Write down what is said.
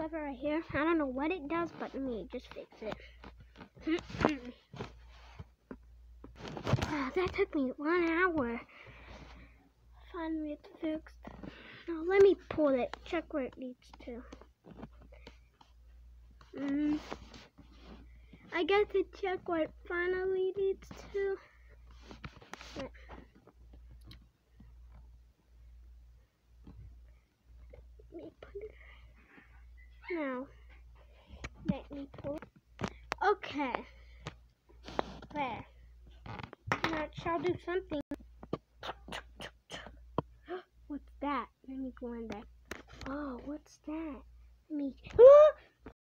lever right here. I don't know what it does, but let me just fix it. That took me 1 hour. Finally, it's fixed. Now let me pull it. Check where it leads to. I got to check where it finally leads to. Let me put it. Now, let me pull it. Okay. There. Now it shall do something. What's that? Let me go in there. Oh, what's that? Let me.